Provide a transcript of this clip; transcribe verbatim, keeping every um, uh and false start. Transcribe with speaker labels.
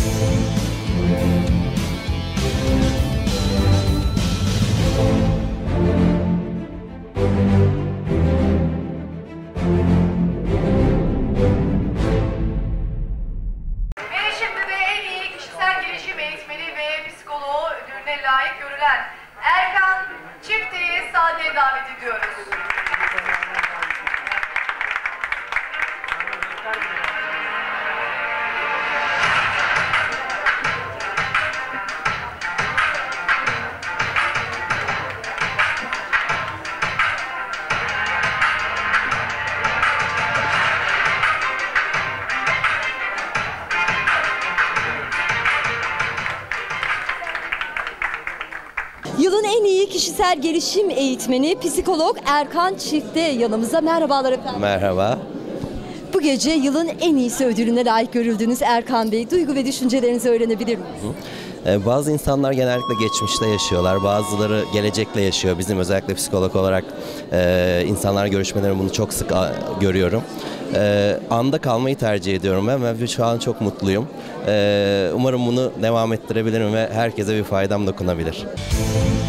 Speaker 1: layık görülen Erkan Çiftli'yi sahneye davet ediyoruz.
Speaker 2: Yılın en iyi kişisel gelişim eğitmeni, psikolog Erkan Çiftli yanımızda. Merhabalar efendim.
Speaker 3: Merhaba.
Speaker 2: Bu gece yılın en iyisi ödülüne layık görüldünüz Erkan Bey. Duygu ve düşüncelerinizi öğrenebilir miyiz?
Speaker 3: Ee, bazı insanlar genellikle geçmişte yaşıyorlar, bazıları gelecekle yaşıyor. Bizim özellikle psikolog olarak e, insanlarla görüşmelerimde bunu çok sık a, görüyorum. E, anda kalmayı tercih ediyorum ben ve şu an çok mutluyum. E, umarım bunu devam ettirebilirim ve herkese bir faydam dokunabilir.